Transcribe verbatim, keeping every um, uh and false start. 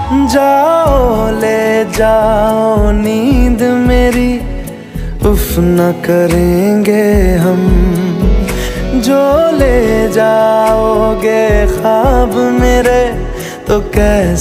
जाओ ले जाओ नींद मेरी, उफ न करेंगे हम। जो ले जाओगे ख्वाब मेरे, तो कैसे